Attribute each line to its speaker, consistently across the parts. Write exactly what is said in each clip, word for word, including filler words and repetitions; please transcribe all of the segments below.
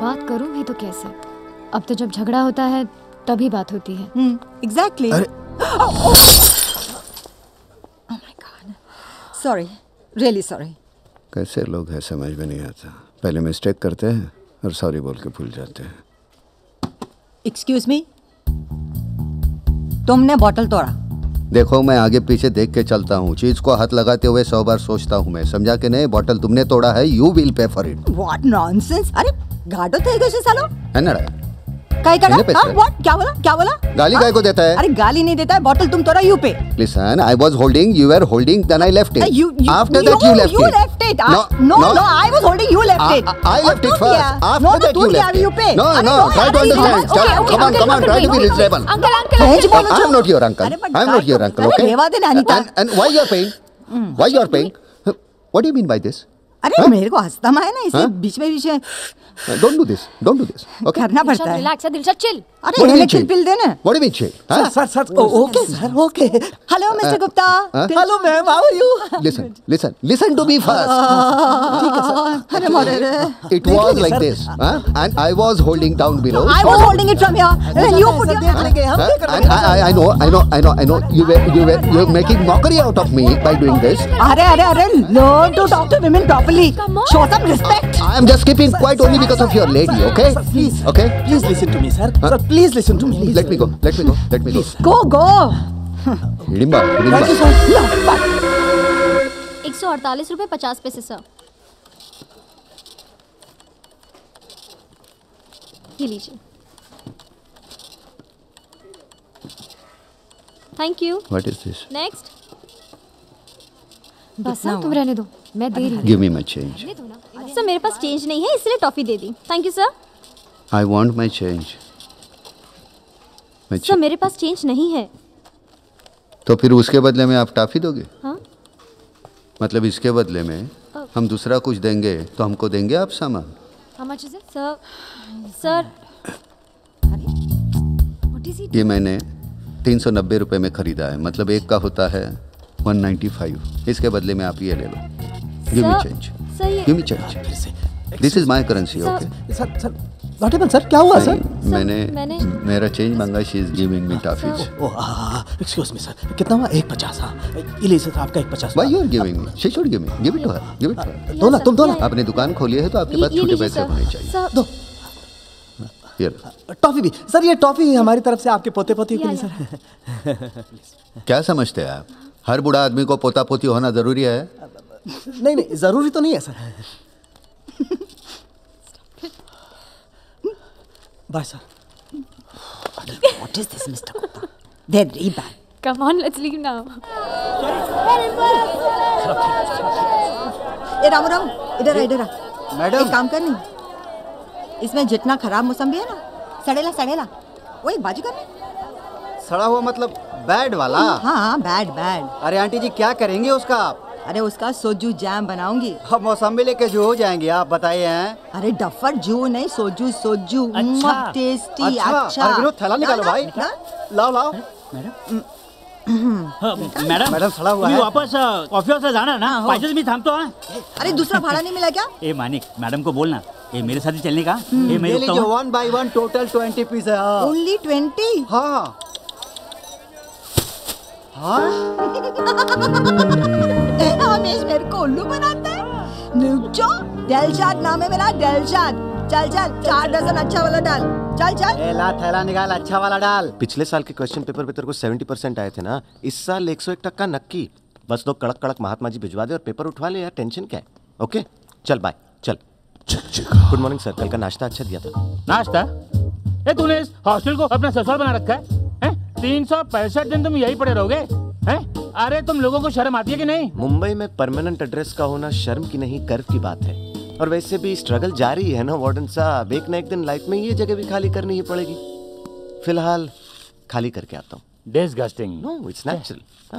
Speaker 1: बात करूं भी तो कैसे? अब तो जब झगड़ा होता है तभी बात होती है।
Speaker 2: Hmm, exactly. Sorry, really sorry.
Speaker 3: कैसे लोग हैं समझ में नहीं आता। पहले मिस्टेक करते हैं और सॉरी बोल के भूल जाते हैं।
Speaker 2: एक्सक्यूज मी, तुमने बॉटल तोड़ा?
Speaker 3: देखो मैं आगे पीछे देख के चलता हूँ, चीज को हाथ लगाते हुए सौ बार सोचता हूँ मैं, समझा के नहीं? बॉटल तुमने तोड़ा है, you will pay for it.
Speaker 2: What nonsense. अरे गाडो थे कैसे सालो
Speaker 3: है ना?
Speaker 2: काय करा? हाँ, व्हाट? क्या बोला? क्या बोला?
Speaker 3: गाली काय को देता है?
Speaker 2: अरे गाली नहीं देता है, बॉटल तुम तोड़ा, यू पे।
Speaker 3: Listen, I was holding, you were holding, then I left it.
Speaker 2: You, you,
Speaker 3: After
Speaker 2: you,
Speaker 3: that you left
Speaker 2: you
Speaker 3: it.
Speaker 2: left it.
Speaker 3: No,
Speaker 2: no,
Speaker 3: no,
Speaker 2: no, I was holding, you left it.
Speaker 3: I, I left it first. After
Speaker 2: no,
Speaker 3: that
Speaker 2: no,
Speaker 3: you left
Speaker 2: you
Speaker 3: it.
Speaker 2: pay.
Speaker 3: No, no, try to understand. Come on, come on, try to be reasonable.
Speaker 1: Uncle uncle
Speaker 3: I am not your uncle. I am not your uncle, okay? And, and why you are paying? Why you are paying? What do you mean by this?
Speaker 2: अरे मेरे को हंसता है ना, इसलिए बीच में बीच में
Speaker 3: Don't do this. Don't do this. Okay?
Speaker 2: करना पड़ता है।
Speaker 1: रिलैक्स है दिलशाद, चिल।
Speaker 2: अरे इलेक्ट्रिक बिल देना।
Speaker 3: What do you mean chill?
Speaker 4: Sir sir sir okay sir okay.
Speaker 2: Hello mister Gupta.
Speaker 4: Hello ma'am, how are you?
Speaker 3: Listen, listen, listen to me first.
Speaker 4: ठीक है sir.
Speaker 2: अरे मरे रे।
Speaker 3: It was like this, huh? And I was holding down below.
Speaker 2: I was holding it from here. And you put your
Speaker 4: देख लेंगे हम,
Speaker 3: Huh?
Speaker 4: देख
Speaker 3: And
Speaker 4: लेंगे।
Speaker 3: I, I, I know, I know, I know, I know. You were, you were, you were making mockery out of me by doing this.
Speaker 2: अरे अरे अरे learn to talk to women properly. Show some respect.
Speaker 3: I am just keeping quiet only because of your lady, okay?
Speaker 4: Sir, please.
Speaker 3: Okay?
Speaker 4: Please listen to me, sir. Sir, please listen to me.
Speaker 3: Let me go. Let me go. Let me go.
Speaker 2: Go go.
Speaker 3: Hidimba,
Speaker 4: Thank you,
Speaker 3: hidimba.
Speaker 4: sir.
Speaker 1: एक सौ अड़तालीस रुपए पचास पैसे sir. ये लीजिए। Thank you.
Speaker 3: What is this?
Speaker 1: Next. बस sir तुम रहने दो, मैं दे रही हूँ।
Speaker 3: Give me my change.
Speaker 1: Sir मेरे पास चेंज नहीं है इसलिए टॉफी दे दी। Thank you sir.
Speaker 3: I want my change. My
Speaker 1: sir
Speaker 3: change.
Speaker 1: मेरे पास चेंज नहीं है।
Speaker 3: तो फिर उसके बदले में आप टॉफी दोगे?
Speaker 1: हाँ?
Speaker 3: मतलब इसके बदले में हम दूसरा कुछ देंगे तो हमको देंगे आप सामान?
Speaker 1: How much is it? Sir sir What is it?
Speaker 3: ये मैंने तीन सौ नब्बे रुपये में खरीदा है, मतलब एक का होता है वन नाइन्टी फाइव। इसके बदले में आप ये ले लो। Give me
Speaker 1: sir-
Speaker 3: change.
Speaker 1: Sir ये
Speaker 3: give me change. This is my currency, okay?
Speaker 4: Sir sir what happened sir? क्या हुआ सर?
Speaker 3: मैंने
Speaker 1: मैंने-
Speaker 3: मेरा चेंज मांगा, she is giving me toffees.
Speaker 4: Oh excuse me sir, कितना हुआ? एक पचास। हाँ ये लीजिए सर, आपका एक पचास।
Speaker 3: Why you are giving me? She should give me. Give it to her. Give it to her.
Speaker 4: दो ना, तुम दो ना।
Speaker 3: आपने दुकान खोली है तो आपके पास
Speaker 1: ये
Speaker 3: छोटे
Speaker 1: लीजिए
Speaker 3: पैसे
Speaker 1: सर।
Speaker 3: होने चाहिए।
Speaker 1: सर
Speaker 4: दो
Speaker 3: ये लो।
Speaker 4: टॉफी भी सर, ये टॉफी हमारी तरफ से आपके पोते पोती के लिए सर।
Speaker 3: क्या समझते हैं आप? हर बूढ़ा आदमी को पोता पोती होना जरूरी है?
Speaker 4: नहीं नहीं, जरूरी तो नहीं है sir. Bye sir.
Speaker 2: What is this, Mister Gupta? They're very bad.
Speaker 1: come on let's leave now.
Speaker 2: ए रामू रामू, इधर आ इधर आ।
Speaker 5: मैडम।
Speaker 2: एक काम कर नहीं, इसमें जितना खराब मौसम्बी है ना, सड़ेला सड़ेला, वही बाजू कर।
Speaker 5: सड़ा हुआ मतलब बैड वाला?
Speaker 2: हाँ बैड बैड।
Speaker 5: अरे आंटी जी क्या करेंगे उसका आप?
Speaker 2: अरे उसका सोजू जैम बनाऊंगी।
Speaker 5: अब मौसम्बी लेके जो हो जाएंगे आप बताइए हैं।
Speaker 2: अरे डफर जू नहीं, सोजू सोजू।
Speaker 4: अच्छा।
Speaker 2: टेस्टी।
Speaker 5: अच्छा,
Speaker 2: अच्छा।
Speaker 5: अरे विनोद थैला निकालो
Speaker 2: ना,
Speaker 5: भाई।
Speaker 2: ना।
Speaker 5: लाओ लाओ।
Speaker 6: मॅडम
Speaker 5: मॅडम सडा हुआ
Speaker 6: तुम्ही
Speaker 5: है।
Speaker 6: वापस कॉफी हाऊसला जाणार ना?
Speaker 2: हो.
Speaker 6: पाहिजे तर मी थांबतो हा.
Speaker 2: अरे दूसरा भाड़ा नहीं मिला क्या?
Speaker 6: ए मानिक मैडम को बोलना ये मेरे साथ ही चलने का। ये मैं
Speaker 5: ये
Speaker 6: रुकता
Speaker 5: लीजिए
Speaker 6: हूँ।
Speaker 5: One by one total twenty piece है। हाँ
Speaker 2: ओनली ट्वेंटी।
Speaker 5: हाँ हाँ।
Speaker 2: हमेश मेरे को उल्लू बनाता है। नुचो दिलशाद नाम है मेरा, दिलशाद। चल चल चार डजन अच्छा वाला डाल। चल चल।
Speaker 5: ए ला थैला निकाल, अच्छा वाला डाल।
Speaker 7: पिछले साल के क्वेश्चन पेपर पे तेरे को सेवेंटी परसेंट आए थे ना, इस साल एक सौ एक टक्का नक्की। बस दो कड़क कड़क महात्मा जी भिजवा दे और पेपर उठवा ले यार, टेंशन क्या है? ओके चल बाय चल। गुड मॉर्निंग सर, कल का नाश्ता अच्छा दिया था।
Speaker 6: नाश्ता? ए तूने इस हॉस्टल को अपना ससुराल बना रखा है? हैं? तीन सौ पैंसठ दिन तुम यही पड़े रहोगे? हैं? अरे तुम लोगों को शर्म आती है कि नहीं?
Speaker 7: मुंबई में परमानेंट एड्रेस का होना शर्म की नहीं गर्व की बात है। और वैसे भी स्ट्रगल जारी है ना वार्डन साहब, एक ना एक दिन लाइफ में ये जगह भी खाली करनी ही पड़ेगी। फिलहाल खाली करके आता हूँ।
Speaker 6: Disgusting.
Speaker 7: No it's natural.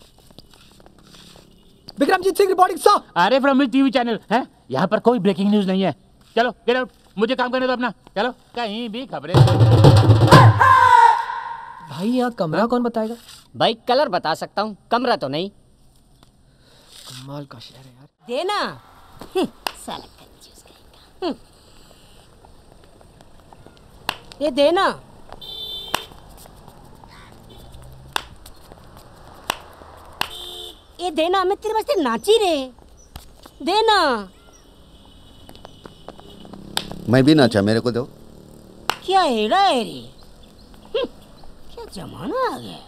Speaker 4: Vikramjit Singh reporting sir.
Speaker 6: अरे फ्रॉम विच टीवी चैनल है? यहाँ पर कोई ब्रेकिंग न्यूज नहीं है। चलो गेट आउट, मुझे काम करने दो अपना। चलो कहीं भी खबरें।
Speaker 8: भाई यहाँ कमरा कौन बताएगा?
Speaker 9: भाई कलर बता सकता हूँ, कमरा तो नहीं।
Speaker 8: कमाल का शहर है यार।
Speaker 9: देना साला कंजूस कहीं का। ये देना। ये देना, मैं तेरे वास्ते नाची रे। देना।
Speaker 3: मैं भी नाचा, मेरे को दो।
Speaker 9: क्या एड़ा है रे? हम्म, क्या जमाना आ गया।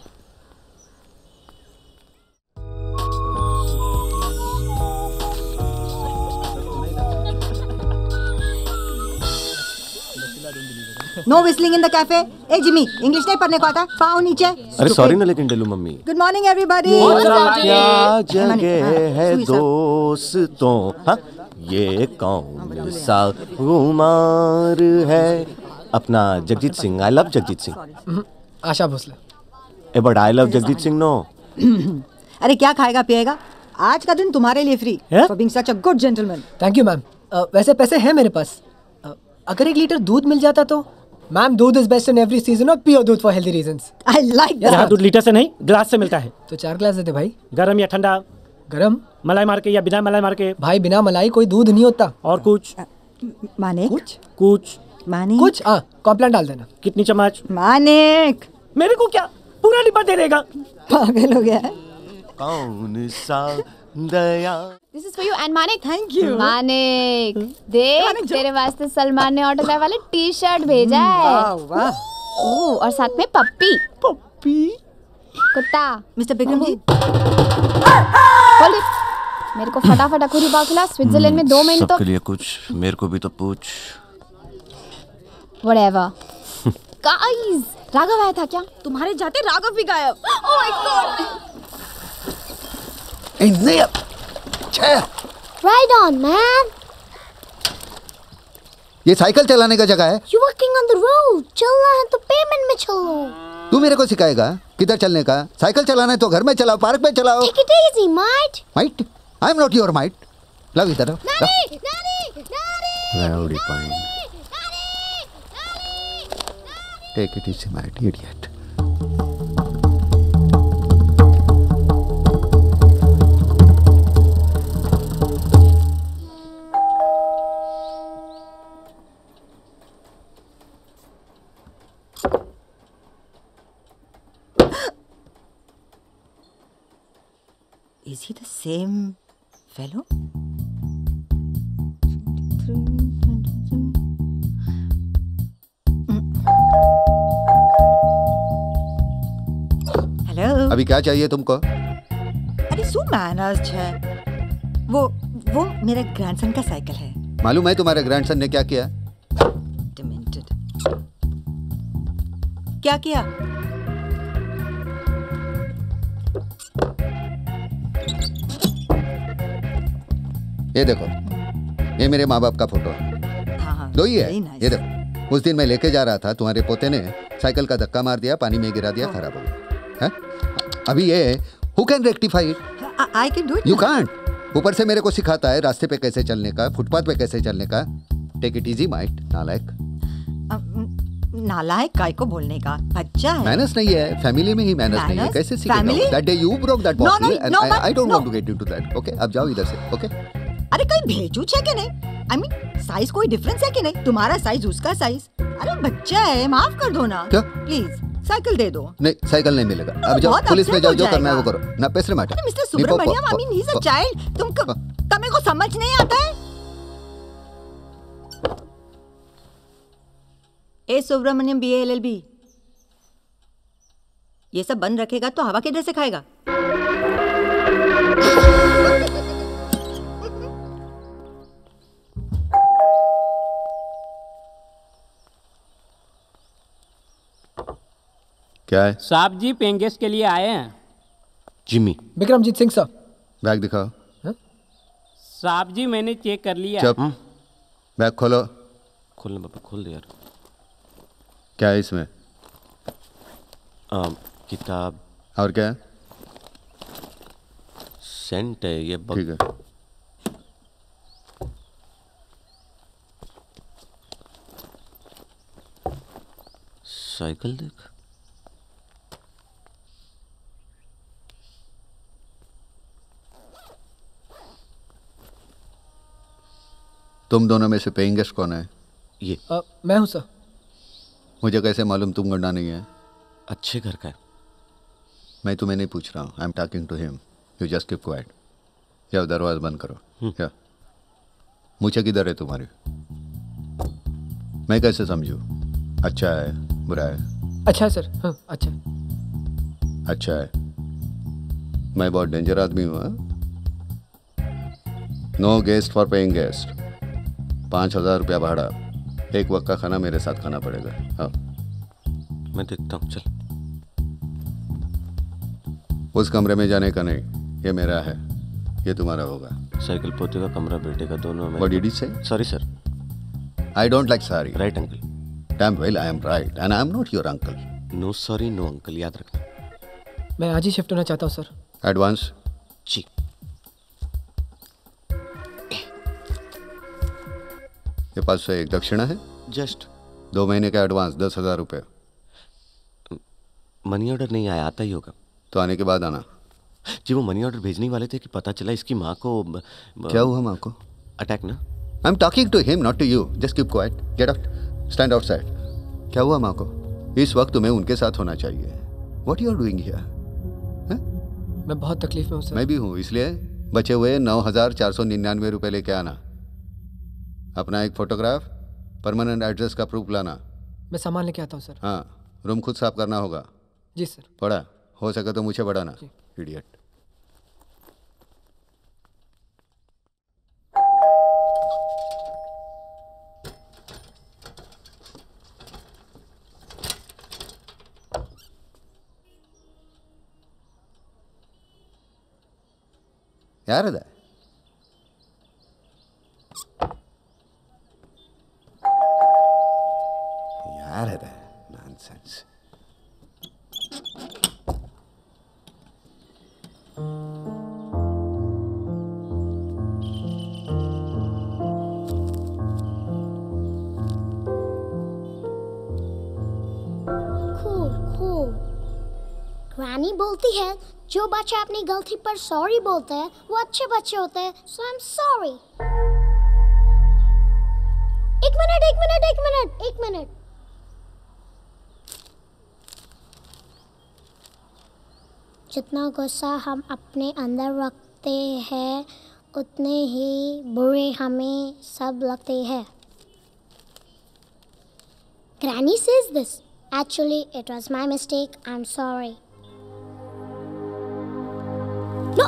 Speaker 2: No whistling in the cafe. ए जिमी, इंग्लिश नहीं पढ़ने को आता? पाओ नीचे।
Speaker 7: अरे सॉरी ना, लेकिन डेलू मम्मी।
Speaker 2: Good morning everybody.
Speaker 7: क्या जगह है दोस्तों, हाँ ये कौन सा कुमार है? अपना Jagjit Singh. I love Jagjit Singh.
Speaker 8: Asha Bhosle.
Speaker 7: Uh but I love Jagjit Singh no.
Speaker 2: अरे क्या खाएगा पिएगा? आज का दिन तुम्हारे लिए free for being such a good gentleman.
Speaker 8: Thank you ma'am. वैसे पैसे हैं मेरे पास। uh, अगर एक लीटर दूध मिल जाता तो। Ma'am doodh is best in every season और पियो दूध for healthy reasons.
Speaker 2: I like that.
Speaker 4: यहाँ दूध लीटर से नहीं ग्लास से मिलता है।
Speaker 8: तो चार ग्लास देते भाई।
Speaker 4: गरम या ठंडा?
Speaker 8: गरम।
Speaker 4: मलाई मार के या बिना मलाई मार के?
Speaker 8: भाई बिना मलाई कोई दूध नहीं होता।
Speaker 4: और कुछ?
Speaker 2: मानिक।
Speaker 8: कुछ
Speaker 4: कुछ
Speaker 2: मानिक।
Speaker 8: कुछ हाँ कॉम्प्लान डाल देना।
Speaker 4: कितनी चम्मच?
Speaker 2: मानिक।
Speaker 4: मेरे को क्या पूरा डिब्बा दे देगा?
Speaker 2: पागल हो गया है।
Speaker 7: कौन सा Daya.
Speaker 1: This is for you and Manik.
Speaker 2: Thank you
Speaker 1: Manik देख, तेरे वास्ते सलमान ने ऑटोग्राफ वाले टी शर्ट भेजा है।
Speaker 2: वाह वाह।
Speaker 1: ओह, और साथ में पप्पी।
Speaker 2: पप्पी।
Speaker 1: कुत्ता।
Speaker 2: मिस्टर बिक्रम जी।
Speaker 1: बोल मेरे को फटाफट अखूरी पाव खिला। स्विट्जरलैंड में दो महीने तो
Speaker 7: सबके लिए कुछ, मेरे को भी तो पूछ।
Speaker 1: व्हाटएवर। गाइस, राघव आया था क्या? तुम्हारे जाते राघव भी गायब। Oh my god.
Speaker 10: Right on, man.
Speaker 3: ये साइकिल चलाने का जगह है।
Speaker 10: You working on the road? चलना है तो पेमेंट में चलो।
Speaker 3: तू मेरे को सिखाएगा किधर चलने का? साइकिल चलाना है तो घर में चलाओ, पार्क में चलाओ।
Speaker 10: Take it easy, mate.
Speaker 3: Mate? I am not your mate. Love इधर।
Speaker 10: Daddy, daddy, daddy.
Speaker 3: Take it easy mate idiot.
Speaker 2: Is he the same fellow? Hello.
Speaker 3: अभी क्या चाहिए तुमको?
Speaker 2: अरे सो मैनर्स है। वो वो मेरे ग्रैंडसन का साइकिल है।
Speaker 3: मालूम है तुम्हारे ग्रैंडसन ने क्या किया?
Speaker 2: Demented. क्या किया?
Speaker 3: ये देखो, ये मेरे माँ बाप का फोटो है।
Speaker 2: हाँ हाँ।
Speaker 3: दो ही है।
Speaker 2: very nice.
Speaker 3: ये देखो, उस दिन मैं लेके जा रहा था, तुम्हारे पोते ने साइकिल का धक्का मार दिया, पानी में गिरा दिया, खराब हो गया। अभी ये who can rectify it?
Speaker 2: I can do it.
Speaker 3: You can't. ऊपर से मेरे को सिखाता है रास्ते पे कैसे चलने का, फुटपाथ पे कैसे चलने का। टेक इट इजी माइट, नालायक।
Speaker 2: नालायक काय को बोलने का? बच्चा है।
Speaker 3: मैनर्स नहीं है, फैमिली में ही मैनर्स नहीं है।
Speaker 2: Manners?
Speaker 3: कैसे सीखेगा?
Speaker 2: Family?
Speaker 3: That day you broke that
Speaker 2: No, no,
Speaker 3: bottle and
Speaker 2: no,
Speaker 3: I
Speaker 2: but-
Speaker 3: I don't
Speaker 2: no.
Speaker 3: Want to get into that. Okay, अब जाओ इधर से। ओके।
Speaker 2: अरे कोई भेजू है कि नहीं? आई मीन साइज कोई डिफरेंस है कि नहीं? तुम्हारा साइज उसका साइज। अरे बच्चा है, माफ कर दो ना।
Speaker 3: क्या?
Speaker 2: प्लीज साइकिल दे दो।
Speaker 3: नहीं, साइकिल नहीं मिलेगा। अब जाओ
Speaker 2: बहुत
Speaker 3: पुलिस में
Speaker 2: upset
Speaker 3: जाओ,
Speaker 2: हो
Speaker 3: जो करना है वो
Speaker 2: जाएगा।
Speaker 3: करो ना। पैसे माटा।
Speaker 2: अरे mister Subramaniam, I mean he is a child. तुम तुम्हें को समझ नहीं आता है? ए Subramaniam B L L B, ये सब बंद रखेगा तो हवा किधर से खाएगा?
Speaker 3: क्या है?
Speaker 9: साहब जी पेंगेस के लिए आए हैं।
Speaker 7: Jimmy.
Speaker 8: Vikramjit Singh sir.
Speaker 3: Bag दिखाओ।
Speaker 9: साहब जी मैंने चेक कर लिया।
Speaker 3: चुप। बैग खोलो।
Speaker 7: खोलना पापा, खोल दे यार।
Speaker 3: क्या है इसमें?
Speaker 7: आ, किताब।
Speaker 3: और क्या?
Speaker 7: सेंट है ये।
Speaker 3: ठीक है।
Speaker 7: साइकिल देख।
Speaker 3: तुम दोनों में से पेइंग गेस्ट कौन है?
Speaker 7: ये
Speaker 8: uh, मैं हूँ सर।
Speaker 3: मुझे कैसे मालूम तुम गुंडा नहीं है?
Speaker 7: अच्छे घर का है।
Speaker 3: मैं तुम्हें नहीं पूछ रहा हूँ। I am talking to him. You just keep quiet. या दरवाजा बंद करो। क्या मुझे किधर है तुम्हारी? मैं कैसे समझूं? अच्छा है बुरा है?
Speaker 8: अच्छा सर। हाँ अच्छा।
Speaker 3: अच्छा है। मैं बहुत डेंजर आदमी हूँ। No guest for paying guest. पाँच हजार रुपया भाड़ा, एक वक्त का खाना मेरे साथ खाना पड़ेगा। हाँ
Speaker 7: मैं देखता हूँ, चल।
Speaker 3: उस कमरे में जाने का नहीं, ये मेरा है, ये तुम्हारा होगा।
Speaker 7: साइकिल पोते का कमरा बेटे का, दोनों में।
Speaker 3: What did he say?
Speaker 7: Sorry sir.
Speaker 3: I don't like sorry.
Speaker 7: Right uncle.
Speaker 3: Damn well I am right and I am not your uncle.
Speaker 7: No sorry no uncle, याद रखना।
Speaker 8: मैं आज ही शिफ्ट होना चाहता हूँ सर।
Speaker 3: एडवांस?
Speaker 7: जी।
Speaker 3: ये पास से एक दक्षिणा है।
Speaker 7: जस्ट
Speaker 3: दो महीने का एडवांस दस हजार रुपये।
Speaker 7: मनी ऑर्डर नहीं आया, आता ही होगा।
Speaker 3: तो आने के बाद आना।
Speaker 7: जी वो मनी ऑर्डर भेजने वाले थे कि पता चला इसकी माँ को ब, ब,
Speaker 3: क्या हुआ माँ को?
Speaker 7: अटैक ना।
Speaker 3: I am talking to him not to you. Just keep quiet. Get out. Stand outside. क्या हुआ माँ को? इस वक्त तुम्हें उनके साथ होना चाहिए। What you are doing here?
Speaker 8: मैं बहुत तकलीफ में हूँ सर।
Speaker 3: मैं भी हूँ, इसलिए बचे हुए नौ हजार चार सौ निन्यानवे रुपये लेके आना। अपना एक फोटोग्राफ, परमानेंट एड्रेस का प्रूफ लाना।
Speaker 8: मैं सामान लेके आता हूँ सर।
Speaker 3: हाँ, रूम खुद साफ करना होगा।
Speaker 8: जी सर।
Speaker 3: पढ़ा हो सके तो मुझे पढ़ाना। इडियट। ಯಾರದ? ಯಾರದ? ನಾನ್ಸೆನ್ಸ್.
Speaker 10: Cool, cool. ग्रैनी बोलती है जो बच्चे अपनी गलती पर सॉरी बोलते हैं वो अच्छे बच्चे होते हैं, सो आई एम सॉरी। एक मिनट एक मिनट एक मिनट एक मिनट जितना गुस्सा हम अपने अंदर रखते हैं उतने ही बुरे हमें सब लगते हैं। Granny says this, actually it was my mistake, I'm sorry. No.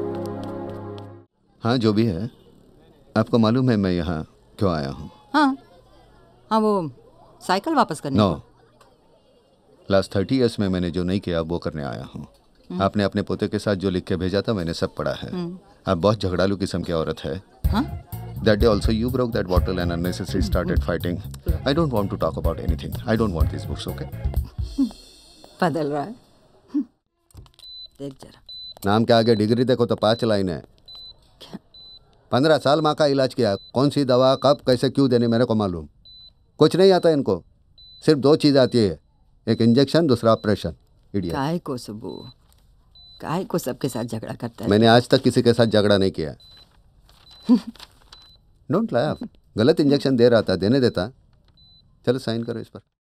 Speaker 3: हाँ जो भी है, आपको मालूम है मैं यहाँ क्यों आया हूँ?
Speaker 2: हाँ हाँ वो साइकिल वापस करने।
Speaker 3: नो, लास्ट थर्टी ईयर्स में मैंने जो नहीं किया वो करने आया हूँ। आपने अपने पोते के साथ जो लिख के भेजा था मैंने सब पढ़ा है। आप बहुत झगड़ालू किस्म की औरत है।
Speaker 2: हाँ?
Speaker 3: That day also you broke that bottle and unnecessarily started fighting. I don't want to talk about anything. I don't want these books, okay?
Speaker 2: बदल रहा है। देख जरा।
Speaker 3: नाम के आगे डिग्री देखो तो पांच लाइन है। पंद्रह साल माँ का इलाज किया, कौन सी दवा कब कैसे क्यों देने मेरे को मालूम। कुछ नहीं आता इनको, सिर्फ दो चीज़ आती है, एक इंजेक्शन दूसरा ऑपरेशन। इडियट।
Speaker 2: काय को सबू, काय को सबके साथ झगड़ा करता है।
Speaker 3: मैंने आज तक किसी के साथ झगड़ा नहीं किया। Don't laugh. गलत इंजेक्शन दे रहा था, देने देता। चलो साइन करो इस पर।